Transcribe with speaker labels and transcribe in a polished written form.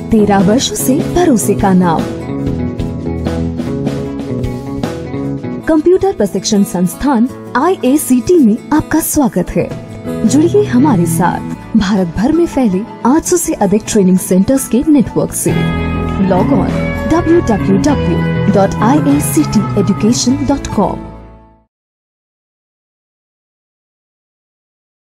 Speaker 1: 13 वर्षों से भरोसे का नाम। कंप्यूटर प्रशिक्षण संस्थान IACT में आपका स्वागत है। जुड़िए हमारे साथ भारत भर में फैले 800 से अधिक ट्रेनिंग सेंटर्स के नेटवर्क से। Log on www.iacteducation.com।